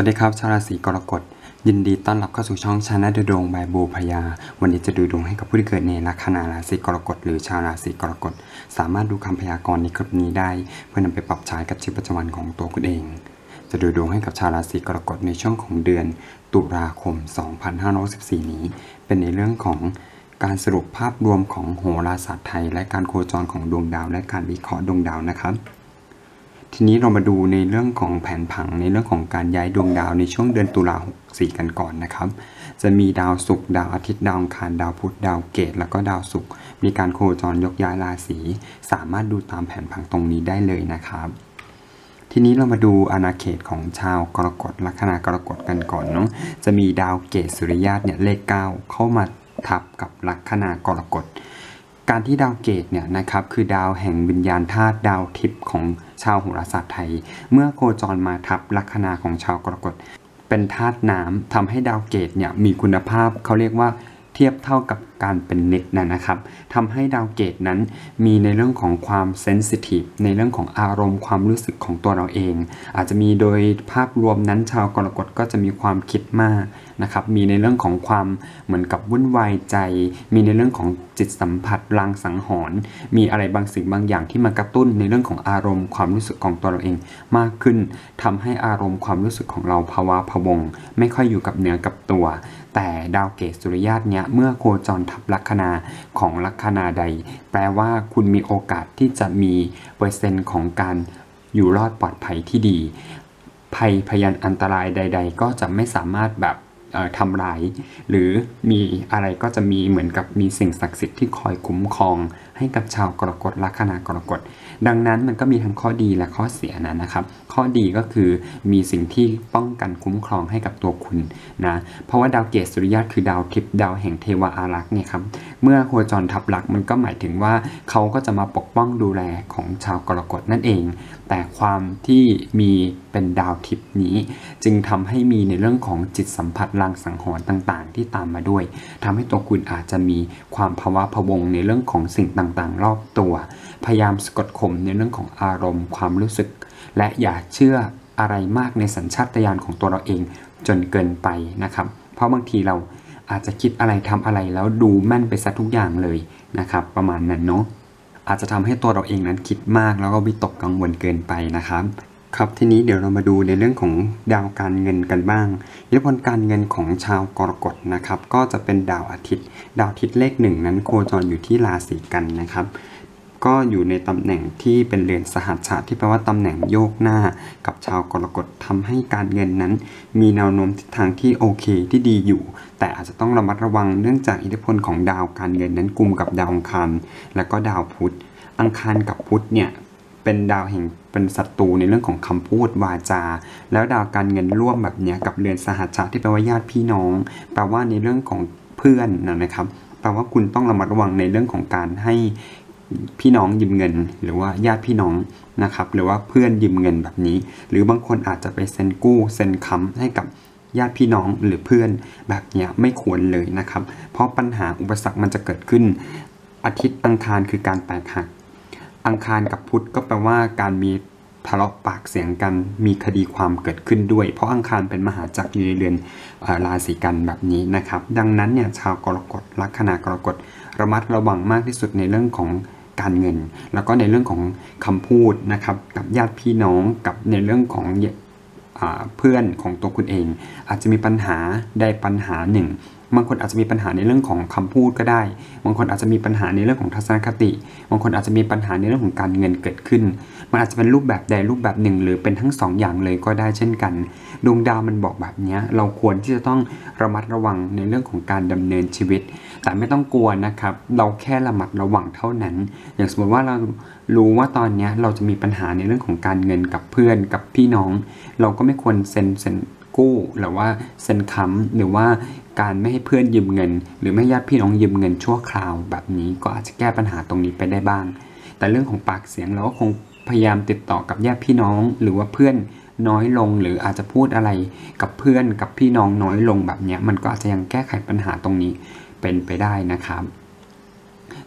วัสดีครับชาวราศีกรกฎยินดีต้อนรับเข้าสู่ช่องชาแนลดูดวงบายโบพยาวันนี้จะดูดวงให้กับผู้ที่เกิดในลัคนาราศีกรกฎหรือชาวราศีกรกฎสามารถดูคำพยากรณ์ในคลิปนี้ได้เพื่อนำไปปรับใช้กับชีวิตประจำวันของตัวคุณเองจะดูดวงให้กับชาวราศีกรกฎในช่วงของเดือนตุลาคม 2564 นี้เป็นในเรื่องของการสรุปภาพรวมของโหราศาสตร์ไทยและการโคจรของดวงดาวและการวิเคราะห์ดวงดาวนะครับทีนี้เรามาดูในเรื่องของแผนผังในเรื่องของการย้ายดวงดาวในช่วงเดือนตุลาคม 64 กันก่อนนะครับจะมีดาวศุกร์ดาวอาทิตย์ดาวอังคารดาวพุธดาวเกตแล้วก็ดาวศุกร์มีการโคจรยกย้ายราศีสามารถดูตามแผนผังตรงนี้ได้เลยนะครับทีนี้เรามาดูอาณาเขตของชาวกรกฎลัคนากรกฎกันก่อนเนาะจะมีดาวเกตสุริยะเนี่ยเลข 9 เข้ามาทับกับลัคนากรกฎการที่ดาวเกตเนี่ยนะครับคือดาวแห่งวิญญาณธาตุดาวทิพย์ของชาวโหราศาสตร์ไทยเมื่อโคจรมาทับลัคนาของชาวกรกฎเป็นธาตุน้ำทำให้ดาวเกตเนี่ยมีคุณภาพเขาเรียกว่าเทียบเท่ากับการเป็นนิดนะครับทำให้ดาวเกตนั้นมีในเรื่องของความเซนซิทีฟในเรื่องของอารมณ์ความรู้สึกของตัวเราเองอาจจะมีโดยภาพรวมนั้นชาวกรกฎก็จะมีความคิดมากนะครับมีในเรื่องของความเหมือนกับวุ่นวายใจมีในเรื่องของจิตสัมผัสลางสังหรณ์มีอะไรบางสิ่งบางอย่างที่มากระตุ้นในเรื่องของอารมณ์ความรู้สึกของตัวเราเองมากขึ้นทำให้อารมณ์ความรู้สึกของเราภาวะพะวงไม่ค่อยอยู่กับเนื้อกับตัวแต่ดาวเกตสุริยะเนี่ยเมื่อโคจรทับลัคนาของลัคนาใดแปลว่าคุณมีโอกาสที่จะมีเปอร์เซ็นต์ของการอยู่รอดปลอดภัยที่ดีภัยพยันอันตรายใดๆก็จะไม่สามารถแบบทำร้ายหรือมีอะไรก็จะมีเหมือนกับมีสิ่งศักดิ์สิทธิ์ที่คอยคุ้มครองให้กับชาวกรกฎลัคนากรกฎดังนั้นมันก็มีทั้งข้อดีและข้อเสียนะครับข้อดีก็คือมีสิ่งที่ป้องกันคุ้มครองให้กับตัวคุณนะเพราะว่าดาวเกตสุริยะคือดาวทิพย์ดาวแห่งเทวาอารักษ์เนี่ยครับเมื่อโคจรทับลักมันก็หมายถึงว่าเขาก็จะมาปกป้องดูแลของชาวกรกฎนั่นเองแต่ความที่มีเป็นดาวทิพย์นี้จึงทำให้มีในเรื่องของจิตสัมผัสลางสังหรณ์ต่างๆที่ตามมาด้วยทำให้ตัวคุณอาจจะมีความภาวะพะวงในเรื่องของสิ่งต่างๆรอบตัวพยายามสะกดข่มในเรื่องของอารมณ์ความรู้สึกและอย่าเชื่ออะไรมากในสัญชาตญาณของตัวเราเองจนเกินไปนะครับเพราะบางทีเราอาจจะคิดอะไรทำอะไรแล้วดูแม่นไปซะทุกอย่างเลยนะครับประมาณนั้นเนาะอาจจะทำให้ตัวเราเองนั้นคิดมากแล้วก็วิตกกังวลเกินไปนะครับครับทีนี้เดี๋ยวเรามาดูในเรื่องของดาวการเงินกันบ้างอิทธิพลการเงินของชาวกรกฎนะครับก็จะเป็นดาวอาทิตย์เลข 1นั้นโคจรอยู่ที่ราศีกันนะครับก็อยู่ในตำแหน่งที่เป็นเรือนสหัชชะที่แปลว่าตำแหน่งโยกหน้ากับชาวกรกฎทำให้การเงินนั้นมีแนวโน้มทิศทางที่โอเคที่ดีอยู่แต่อาจจะต้องระมัดระวังเนื่องจากอิทธิพลของดาวการเงินนั้นกุมกับดาวอังคารและก็ดาวพุธอังคารกับพุธเนี่ยเป็นดาวแห่งเป็นศัตรูในเรื่องของคำพูดวาจาแล้วดาวการเงินร่วมแบบนี้กับเรือนสหัชชะที่แปลว่าญาติพี่น้องแปลว่าในเรื่องของเพื่อนนะครับแปลว่าคุณต้องระมัดระวังในเรื่องของการให้พี่น้องยืมเงินหรือว่าญาติพี่น้องนะครับหรือว่าเพื่อนยืมเงินแบบนี้หรือบางคนอาจจะไปเซ็นกู้เซ็นค้ำให้กับญาติพี่น้องหรือเพื่อนแบบนี้ไม่ควรเลยนะครับเพราะปัญหาอุปสรรคมันจะเกิดขึ้นอาทิตย์อังคารคือการแตกหักอังคารกับพุธก็แปลว่าการมีทะเลาะปากเสียงกันมีคดีความเกิดขึ้นด้วยเพราะอังคารเป็นมหาจักรอยู่ในเรือนราศีกันแบบนี้นะครับดังนั้นเนี่ยชาวกรกฎลัคนากรกฎระมัดระวังมากที่สุดในเรื่องของการเงินแล้วก็ในเรื่องของคำพูดนะครับกับญาติพี่น้องกับในเรื่องของเพื่อนของตัวคุณเองอาจจะมีปัญหาใดปัญหาหนึ่งบางคนอาจจะมีปัญหาในเรื่องของคำพูดก็ได้บางคนอาจจะมีปัญหาในเรื่องของทัศนคติบางคนอาจจะมีปัญหาในเรื่องของการเงินเกิดขึ้นมันอาจจะเป็นรูปแบบใดรูปแบบหนึ่งหรือเป็นทั้ง2 อย่างเลยก็ได้เช่นกันดวงดาวมันบอกแบบนี้เราควรที่จะต้องระมัดระวังในเรื่องของการดำเนินชีวิตแต่ไม่ต้องกลัวนะครับเราแค่ระมัดระวังเท่านั้นอย่างสมมติว่าเรารู้ว่าตอนนี้เราจะมีปัญหาในเรื่องของการเงินกับเพื่อนกับพี่น้องเราก็ไม่ควรเซ็นกู้หรือว่าเซ็นค้ำหรือว่าการไม่ให้เพื่อนยืมเงินหรือไม่ญาติพี่น้องยืมเงินชั่วคราวแบบนี้ก็อาจจะแก้ปัญหาตรงนี้ไปได้บ้างแต่เรื่องของปากเสียงเราก็คงพยายามติดต่อกับญาติพี่น้องหรือว่าเพื่อนน้อยลงหรืออาจจะพูดอะไรกับเพื่อนกับพี่น้องน้อยลงแบบนี้มันก็อาจจะยังแก้ไขปัญหาตรงนี้เป็นไปได้นะครับ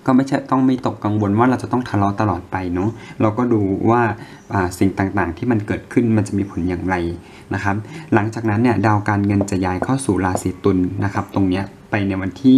ก็ไม่ใช่ต้องไม่ตกกังวลว่าเราจะต้องทะเลาะตลอดไปเนาะเราก็ดูว่าสิ่งต่างๆที่มันเกิดขึ้นมันจะมีผลอย่างไรนะครับหลังจากนั้นเนี่ยดาวการเงินจะย้ายเข้าสู่ราศีตุลนะครับตรงเนี้ยไปในวันที่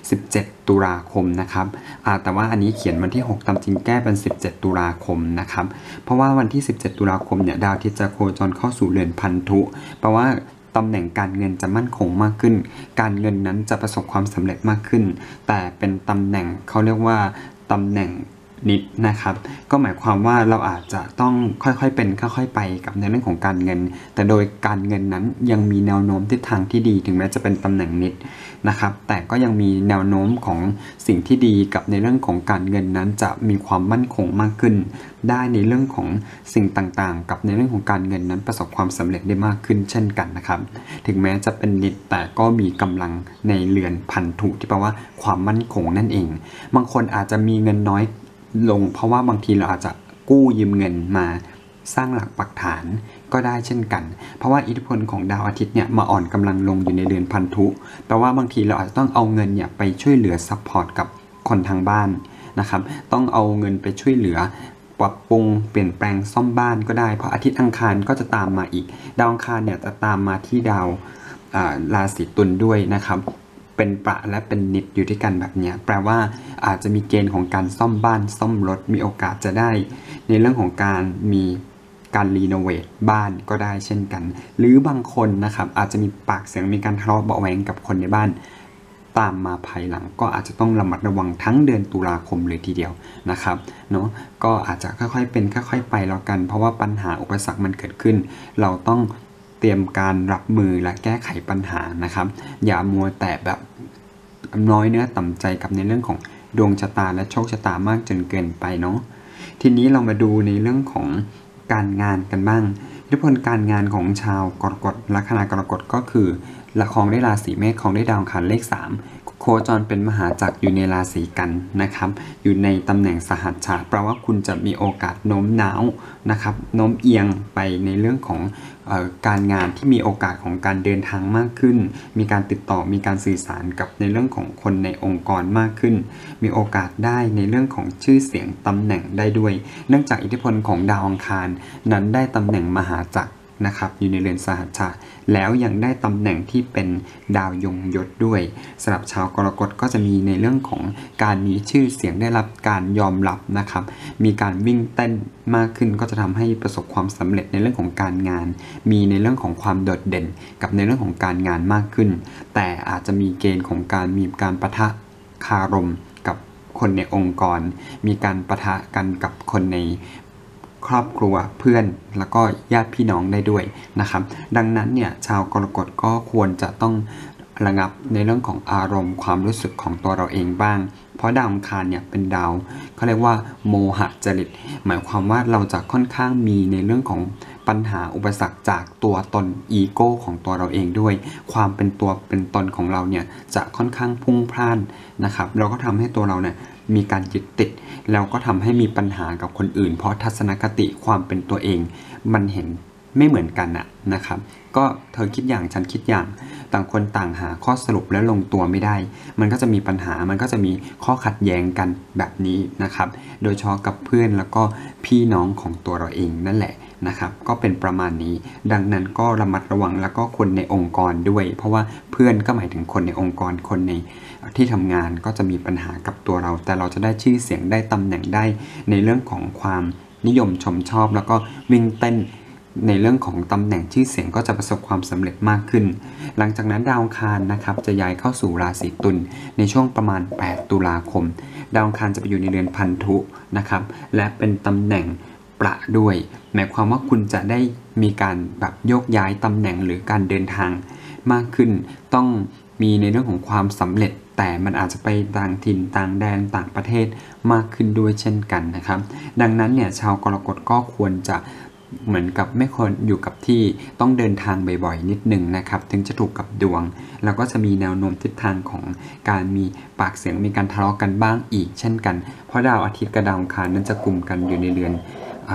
17ตุลาคมนะครับแต่ว่าอันนี้เขียนวันที่6ตามจริงแก้เป็น17ตุลาคมนะครับเพราะว่าวันที่17ตุลาคมเนี่ยดาวอาทิตย์จะโคจรเข้าสู่เรือนพันธุแปลว่าตำแหน่งการเงินจะมั่นคงมากขึ้นการเงินนั้นจะประสบความสำเร็จมากขึ้นแต่เป็นตำแหน่งเขาเรียกว่าตำแหน่งนิดนะครับก็หมายความว่าเราอาจจะต้องค่อยๆเป็นค่อยๆไปกับในเรื่องของการเงินแต่โดยการเงินนั้นยังมีแนวโน้มทิศทางที่ดีถึงแม้จะเป็นตำแหน่งนิดนะครับแต่ก็ยังมีแนวโน้มของสิ่งที่ดีกับในเรื่องของการเงินนั้นจะมีความมั่นคงมากขึ้นได้ในเรื่องของสิ่งต่างๆกับในเรื่องของการเงินนั้นประสบความสำเร็จได้มากขึ้นเช่นกันนะครับถึงแม้จะเป็นนิดแต่ก็มีกำลังในเรือนพันธุที่แปลว่าความมั่นคงนั่นเองบางคนอาจจะมีเงินน้อยลงเพราะว่าบางทีเราอาจจะกู้ยืมเงินมาสร้างหลักปักฐานก็ได้เช่นกันเพราะว่าอิทธิพลของดาวอาทิตย์เนี่ยมาอ่อนกำลังลงอยู่ในเรือนพันธุแปลว่าบางทีเราอาจจะต้องเอาเงินเนี่ยไปช่วยเหลือซัพพอร์ตกับคนทางบ้านนะครับต้องเอาเงินไปช่วยเหลือปรับปรุงเปลี่ยนแปลงซ่อมบ้านก็ได้เพราะอาทิตย์อังคารก็จะตามมาอีกดาวอังคารเนี่ยจะตามมาที่ดาวราศีตุลด้วยนะครับเป็นประและเป็นนิดอยู่ด้วยกันแบบนี้แปลว่าอาจจะมีเกณฑ์ของการซ่อมบ้านซ่อมรถมีโอกาสจะได้ในเรื่องของการมีการรีโนเวทบ้านก็ได้เช่นกันหรือบางคนนะครับอาจจะมีปากเสียงมีการทะเลาะเบาะแว้งกับคนในบ้านตามมาภายหลังก็อาจจะต้องระมัดระวังทั้งเดือนตุลาคมเลยทีเดียวนะครับเนาะก็อาจจะค่อยๆเป็นค่อยๆไปแล้วกันเพราะว่าปัญหาอุปสรรคมันเกิดขึ้นเราต้องเตรียมการรับมือและแก้ไขปัญหานะครับอย่ามัวแต่แบบน้อยเนื้อต่ำใจกับในเรื่องของดวงชะตาและโชคชะตามากจนเกินไปเนาะทีนี้เรามาดูในเรื่องของการงานกันบ้างอิทธิพลการงานของชาวกรกฎลัคนากรกฎก็คือละครได้ราศีเมษของได้ดาวอังคารเลข3โคจรเป็นมหาจักรอยู่ในราศีกันนะครับอยู่ในตำแหน่งสหัชชะแปลว่าคุณจะมีโอกาสโน้มน้าวนะครับโน้มเอียงไปในเรื่องของการงานที่มีโอกาสของการเดินทางมากขึ้นมีการติดต่อมีการสื่อสารกับในเรื่องของคนในองค์กรมากขึ้นมีโอกาสได้ในเรื่องของชื่อเสียงตำแหน่งได้ด้วยเนื่องจากอิทธิพลของดาวอังคารนั้นได้ตำแหน่งมหาจักรนะครับอยู่ในเรือนสหัชชะแล้วยังได้ตำแหน่งที่เป็นดาวยงยศด้วยสำหรับชาวกรกฎก็จะมีในเรื่องของการมีชื่อเสียงได้รับการยอมรับนะครับมีการวิ่งเต้นมากขึ้นก็จะทำให้ประสบความสำเร็จในเรื่องของการงานมีในเรื่องของความโดดเด่นกับในเรื่องของการงานมากขึ้นแต่อาจจะมีเกณฑ์ของการมีการปะทะคารมกับคนในองค์กรมีการปะทะกันกับคนในครอบครัวเพื่อนแล้วก็ญาติพี่น้องได้ด้วยนะครับดังนั้นเนี่ยชาวกรกฎก็ควรจะต้องระงับในเรื่องของอารมณ์ความรู้สึกของตัวเราเองบ้างเพราะดาวอังคารเนี่ยเป็นดาวเขาเรียกว่าโมหะจริตหมายความว่าเราจะค่อนข้างมีในเรื่องของปัญหาอุปสรรคจากตัวตนอีโก้ของตัวเราเองด้วยความเป็นตัวเป็นตนของเราเนี่ยจะค่อนข้างพุ่งพล่านนะครับเราก็ทำให้ตัวเราเนี่ยมีการยึดติดแล้วก็ทำให้มีปัญหากับคนอื่นเพราะทัศนคติความเป็นตัวเองมันเห็นไม่เหมือนกันนะครับก็เธอคิดอย่างฉันคิดอย่างต่างคนต่างหาข้อสรุปและลงตัวไม่ได้มันก็จะมีปัญหามันก็จะมีข้อขัดแย้งกันแบบนี้นะครับโดยเฉพาะกับเพื่อนแล้วก็พี่น้องของตัวเราเองนั่นแหละนะครับก็เป็นประมาณนี้ดังนั้นก็ระมัดระวังแล้วก็คนในองค์กรด้วยเพราะว่าเพื่อนก็หมายถึงคนในองค์กรคนในที่ทำงานก็จะมีปัญหากับตัวเราแต่เราจะได้ชื่อเสียงได้ตำแหน่งได้ในเรื่องของความนิยมชมชอบแล้วก็วิ่งเต้นในเรื่องของตำแหน่งชื่อเสียงก็จะประสบความสำเร็จมากขึ้นหลังจากนั้นดาวอังคารนะครับจะย้ายเข้าสู่ราศีตุลในช่วงประมาณ8ตุลาคมดาวอังคารจะไปอยู่ในเรือนพันธุนะครับและเป็นตำแหน่งประด้วยหมายความว่าคุณจะได้มีการแบบโยกย้ายตำแหน่งหรือการเดินทางมากขึ้นต้องมีในเรื่องของความสำเร็จแต่มันอาจจะไปต่างถิ่นต่างแดนต่างประเทศมากขึ้นด้วยเช่นกันนะครับดังนั้นเนี่ยชาวกรกฎก็ควรจะเหมือนกับไม่ควรอยู่กับที่ต้องเดินทางบ่อยๆนิดหนึ่งนะครับถึงจะถูกกับดวงแล้วก็จะมีแนวโน้มทิศทางของการมีปากเสียงมีการทะเลาะกันบ้างอีกเช่นกันเพราะดาวอาทิตย์กับดาวอังคารนั้นจะกลุ่มกันอยู่ในเรือน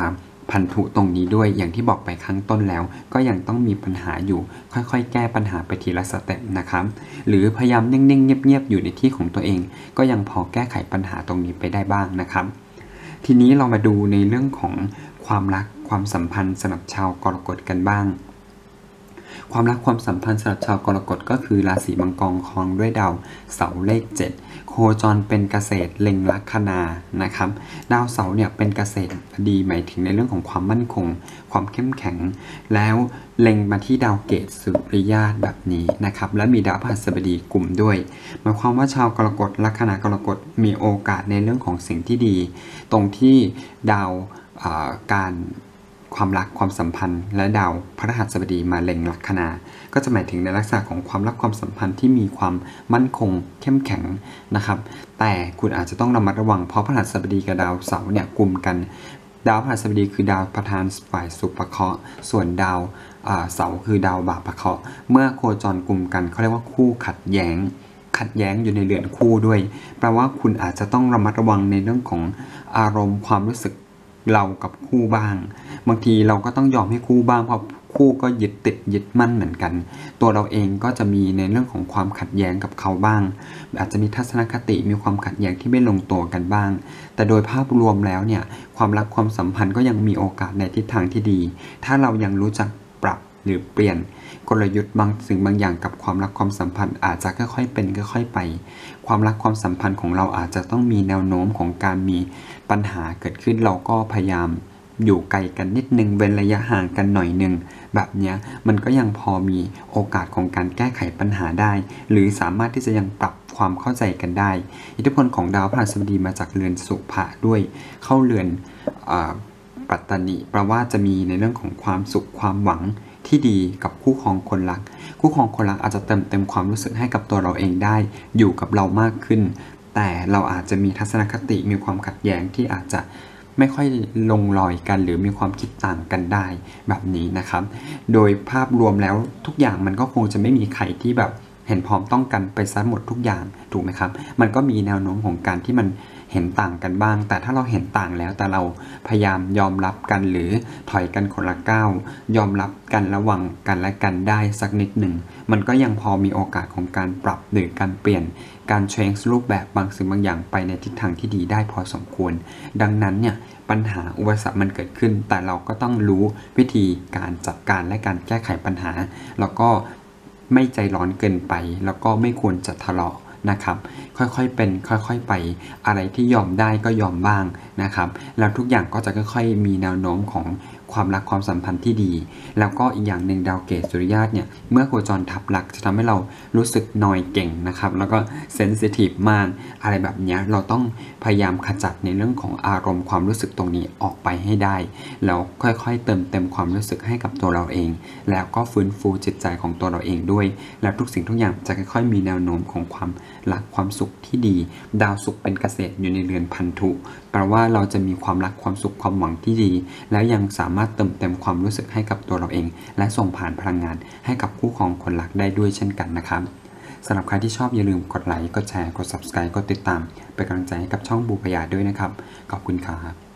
พันธุตรงนี้ด้วยอย่างที่บอกไปข้างต้นแล้วก็ยังต้องมีปัญหาอยู่ค่อยๆแก้ปัญหาไปทีละสเต็ปนะครับหรือพยายามนิ่งๆเงียบๆอยู่ในที่ของตัวเองก็ยังพอแก้ไขปัญหาตรงนี้ไปได้บ้างนะครับทีนี้เรามาดูในเรื่องของความรักความสัมพันธ์สำหรับชาวกรกฎกันบ้างความรักความสัมพันธ์สำหรับชาวกรกฎก็คือราศีมังกรครองด้วยดาวเสาร์เลข 7โคจรเป็นเกษตรเล็งลัคนานะครับดาวเสาร์เนี่ยเป็นเกษตรดีหมายถึงในเรื่องของความมั่นคงความเข้มแข็งแล้วเล็งมาที่ดาวเกตสุริยะแบบนี้นะครับและมีดาวพฤหัสบดีกลุ่มด้วยหมายความว่าชาวกรกฎลัคนากรกฎมีโอกาสในเรื่องของสิ่งที่ดีตรงที่ดาวการความรักความสัมพันธ์และดาวพฤหัสบดีมาเล็งลัคนาก็จะหมายถึงในลักษณะของความรักความสัมพันธ์ที่มีความมั่นคงเข้มแข็งนะครับแต่คุณอาจจะต้องระมัดระวังเพราะพฤหัสบดีกับดาวเสาร์เนี่ยกลุ่มกันดาวพฤหัสบดีคือดาวประธานฝ่ายสุภเคราะห์ส่วนดาวเสาร์คือดาวบาปเคราะห์เมื่อโคจรกลุ่มกันเขาเรียกว่าคู่ขัดแย้งอยู่ในเรือนคู่ด้วยแปลว่าคุณอาจจะต้องระมัดระวังในเรื่องของอารมณ์ความรู้สึกเรากับคู่บ้างบางทีเราก็ต้องยอมให้คู่บ้างเพราะคู่ก็ยึดติดยึดมั่นเหมือนกันตัวเราเองก็จะมีในเรื่องของความขัดแย้งกับเขาบ้างอาจจะมีทัศนคติมีความขัดแย้งที่ไม่ลงตัวกันบ้างแต่โดยภาพรวมแล้วเนี่ยความรักความสัมพันธ์ก็ยังมีโอกาสในทิศทางที่ดีถ้าเรายังรู้จักปรับหรือเปลี่ยนกลยุทธ์บางสิ่งบางอย่างกับความรักความสัมพันธ์อาจจะค่อยๆเป็นค่อยๆไปความรักความสัมพันธ์ของเราอาจจะต้องมีแนวโน้มของการมีปัญหาเกิดขึ้นเราก็พยายามอยู่ไกลกันนิดนึงเว้นระยะห่างกันหน่อยนึงแบบนี้มันก็ยังพอมีโอกาสของการแก้ไขปัญหาได้หรือสามารถที่จะยังปรับความเข้าใจกันได้อิทธิพลของดาวพฤหัสบดีมาจากเรือนสุภะด้วยเข้าเรือนปัตตนิแปลว่าจะมีในเรื่องของความสุขความหวังที่ดีกับคู่ครองคนรักคู่ครองคนรักอาจจะเติมความรู้สึกให้กับตัวเราเองได้อยู่กับเรามากขึ้นแต่เราอาจจะมีทัศนคติมีความขัดแย้งที่อาจจะไม่ค่อยลงรอยกันหรือมีความคิดต่างกันได้แบบนี้นะครับโดยภาพรวมแล้วทุกอย่างมันก็คงจะไม่มีใครที่แบบเห็นพ้องต้องกันไปซะหมดทุกอย่างถูกไหมครับมันก็มีแนวโน้มของการที่มันเห็นต่างกันบ้างแต่ถ้าเราเห็นต่างแล้วแต่เราพยายามยอมรับกันหรือถอยกันคนละก้าวยอมรับกันระวังกันและกันได้สักนิดหนึ่งมันก็ยังพอมีโอกาสของการปรับหรือการเปลี่ยนการเชนรูปแบบบางสิ่งบางอย่างไปในทิศทางที่ดีได้พอสมควรดังนั้นเนี่ยปัญหาอุปสรรคมันเกิดขึ้นแต่เราก็ต้องรู้วิธีการจัดการและการแก้ไขปัญหาแล้วก็ไม่ใจร้อนเกินไปแล้วก็ไม่ควรจะทะเลาะนะครับค่อยๆเป็นค่อยๆไปอะไรที่ยอมได้ก็ยอมบ้างนะครับแล้วทุกอย่างก็จะค่อยๆมีแนวโน้มของความรักความสัมพันธ์ที่ดีแล้วก็อีกอย่างหนึ่งดาวเกตสุริยะเนี่ยเมื่อโคจรทับลักจะทำให้เรารู้สึกนอยเก่งนะครับแล้วก็เซนซิทีฟมากอะไรแบบนี้เราต้องพยายามขจัดในเรื่องของอารมณ์ความรู้สึกตรงนี้ออกไปให้ได้แล้วค่อยๆเติมเต็มความรู้สึกให้กับตัวเราเองแล้วก็ฟื้นฟูจิตใจของตัวเราเองด้วยแล้วทุกสิ่งทุกอย่างจะค่อยๆมีแนวโน้มของความรักความสุขที่ดีดาวศุกร์เป็นเกษตรอยู่ในเรือนพันธุแปลว่าเราจะมีความรักความสุขความหวังที่ดีแล้วยังสามารถเติมเต็มความรู้สึกให้กับตัวเราเองและส่งผ่านพลังงานให้กับคู่ครองคนรักได้ด้วยเช่นกันนะครับสำหรับใครที่ชอบอย่าลืมกดไลค์กดแชร์กด Subscribe กดติดตามเป็นกำลังใจให้กับช่องบูพยาด้วยนะครับขอบคุณครับ